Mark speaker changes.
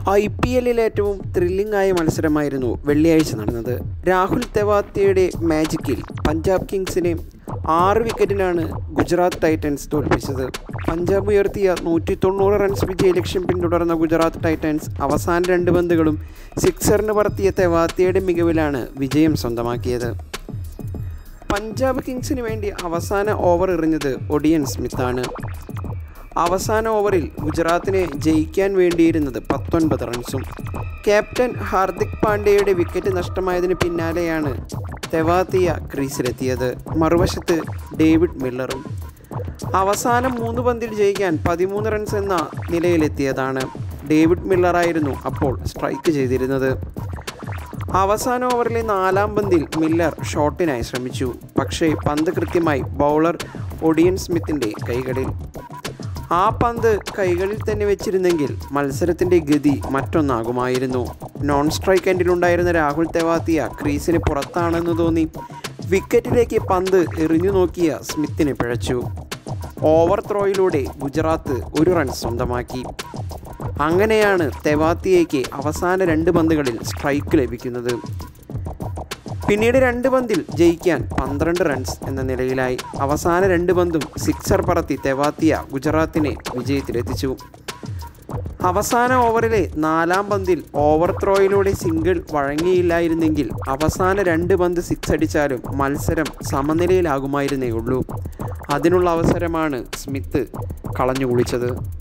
Speaker 1: IPL-ൽ ഏറ്റവും ത്രില്ലിംഗ് ആയ മത്സരമായിരുന്നു വെള്ളിയാഴ്ച നടന്നത്. രാഹുൽ തെവാത്തിയയുടെ മാജിക്കിൽ പഞ്ചാബ് കിങ്സിനെ 6 വിക്കറ്റിനാണ് ഗുജറാത്ത് ടൈറ്റൻസ് തോൽപ്പിച്ചത്. പഞ്ചാബ് ഉയർത്തിയ 190 റൺസ് വിജയലക്ഷ്യം പിന്തുടർന്ന ഗുജറാത്ത് ടൈറ്റൻസ് അവസാന 2 പന്തുകളും സിക്സറിന് പറത്തിയ തെവാത്തിയയുടെ മികവിലാണ് വിജയം സ്വന്തമാക്കിയത്. പഞ്ചാബ് കിങ്സിന് വേണ്ടി അവസാന ഓവർ എറിഞ്ഞത് ഒഡിയൻ സ്മിത്താണ്. അവസാന ഓവറിൽ ഗുജറാത്തിനെ ജയിക്കാൻ വേണ്ടിയിരുന്നത് 19 റൺസും. ക്യാപ്റ്റൻ ഹാർദിക് പാണ്ഡ്യയുടെ വിക്കറ്റ് നഷ്ടമായതിന് പിന്നാലെയാണ് തെവാത്തിയ ക്രീസിലെത്തിയത്. മറുവശത്ത് ഡേവിഡ് മില്ലറും അവസാനം 3 പന്തിൽ ജയിക്കാൻ 13 റൺസ് എന്ന നിലയിലെത്തിയതാണ്. ഡേവിഡ് മില്ലറായിരുന്നു അപ്പോൾ സ്ട്രൈക്ക് ചെയ്തിരുന്നത്. അവസാന ഓവറിലെ 4-ാം പന്തിൽ മില്ലർ ഷോട്ടിനായി ശ്രമിച്ചു. പക്ഷേ പന്ത് കൃത്യമായി ബൗളർ ഒഡിയൻ സ്മിത്തിൻ്റെ കൈകളിൽ. ആ പന്ത് കൈകളിൽ തന്നെ വെച്ചിരുന്നെങ്കിൽ മത്സരത്തിൻ്റെ ഗതി മറ്റൊന്നാകുമായിരുന്നു. നോൺ സ്ട്രൈക്ക് എൻഡിലുണ്ടായിരുന്ന രാഹുൽ തെവാത്തിയ ക്രീസിന് പുറത്താണെന്ന് തോന്നി വിക്കറ്റിലേക്ക് പന്ത് എറിഞ്ഞു നോക്കിയ സ്മിത്തിനെ പിഴച്ചു. ഓവർ ത്രോയിലൂടെ ഗുജറാത്ത് 1 റൺ സ്വന്തമാക്കി. അങ്ങനെയാണ് തെവാത്തിയയ്ക്ക് അവസാന 2 പന്തുകളിൽ സ്ട്രൈക്ക് ലഭിക്കുന്നത്. പിന്നീട് 2 പന്തിൽ ജയിക്കാൻ 12 റൺസ് എന്ന നിലയിലായി. അവസാന 2 പന്തും സിക്സർ പറത്തി തെവാത്തിയ ഗുജറാത്തിനെ വിജയത്തിലെത്തിച്ചു. അവസാന ഓവറിലെ 4-ാം പന്തിൽ ഓവർ ത്രോയിലൂടെ സിംഗിൾ വഴങ്ങിയില്ലായിരുന്നെങ്കിൽ അവസാന 2 പന്ത് സിക്സ് അടിച്ചാലും മത്സരം സമനിലയിലാകുമായിരുന്നേ ഉള്ളൂ. അതിനുള്ള അവസരമാണ് സ്മിത്ത് കളഞ്ഞുകുളിച്ചത്.